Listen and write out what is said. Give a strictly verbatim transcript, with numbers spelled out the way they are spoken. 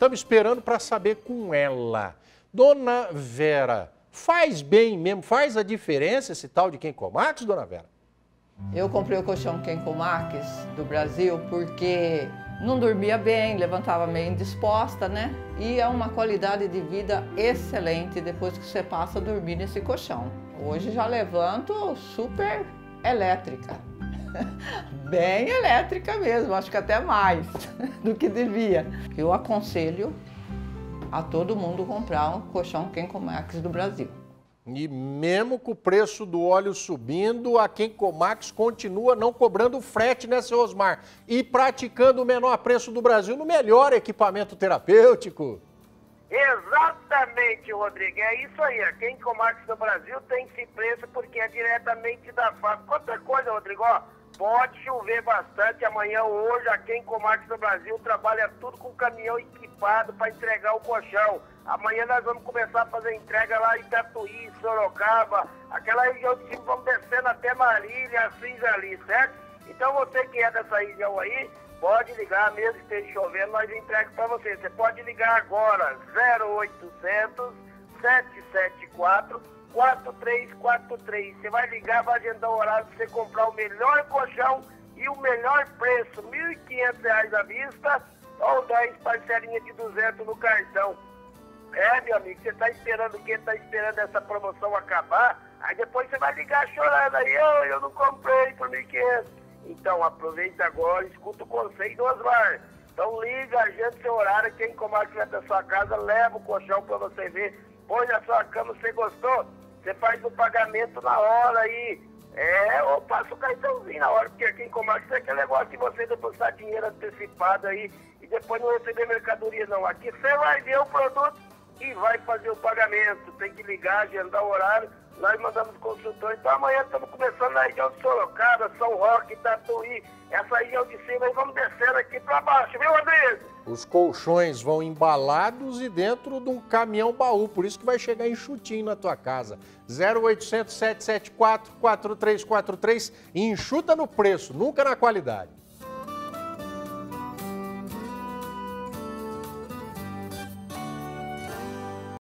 estamos esperando para saber com ela. Dona Vera, faz bem mesmo, faz a diferença esse tal de Kenkomax, dona Vera? Eu comprei o colchão Kenkomax do Brasil porque não dormia bem, levantava meio indisposta, né? E é uma qualidade de vida excelente depois que você passa a dormir nesse colchão. Hoje já levanto super elétrica. Bem elétrica mesmo, acho que até mais do que devia. Eu aconselho a todo mundo comprar um colchão Kenkomax do Brasil. E mesmo com o preço do óleo subindo, a Kenkomax continua não cobrando frete, né, seu Osmar? E praticando o menor preço do Brasil no melhor equipamento terapêutico. Exatamente, Rodrigo. É isso aí. A Kenkomax do Brasil tem esse preço porque é diretamente da fábrica. Outra coisa, Rodrigo, ó, pode chover bastante amanhã ou hoje. A Kenkomax do Brasil trabalha tudo com caminhão equipado para entregar o colchão. Amanhã nós vamos começar a fazer entrega lá em Tatuí, Sorocaba, aquela região de cima, vamos descendo até Marília, Assis ali, certo? Então você que é dessa região aí, pode ligar, mesmo que esteja chovendo, nós entregamos para você. Você pode ligar agora, zero oitocentos, sete sete quatro, quatro três quatro três. Você vai ligar, vai agendar o horário para você comprar o melhor colchão e o melhor preço, mil e quinhentos reais à vista ou dez parcelinhas de duzentos no cartão. É, meu amigo, você está esperando o quê? Está esperando essa promoção acabar? Aí depois você vai ligar chorando aí, oh, eu não comprei por mil e quinhentos. Então aproveita agora, escuta o conselho do Osmar. Então liga, agenda seu horário, quem Kenkomax vai da sua casa, leva o colchão para você ver, põe na sua cama, você gostou? Você faz o pagamento na hora aí. É, ou passa o cartãozinho na hora, porque aqui em Kenkomax é aquele negócio de você depositar dinheiro antecipado aí e depois não receber mercadoria não. Aqui você vai ver o produto e vai fazer o pagamento, tem que ligar, agendar o horário, nós mandamos consultor. Então amanhã estamos começando na região de Sorocaba, São Roque, Tatuí, essa região de cima, e vamos descendo aqui para baixo, viu, Rodrigo? Os colchões vão embalados e dentro de um caminhão baú, por isso que vai chegar enxutinho na tua casa. zero oitocentos, sete sete quatro, quatro três quatro três e enxuta no preço, nunca na qualidade.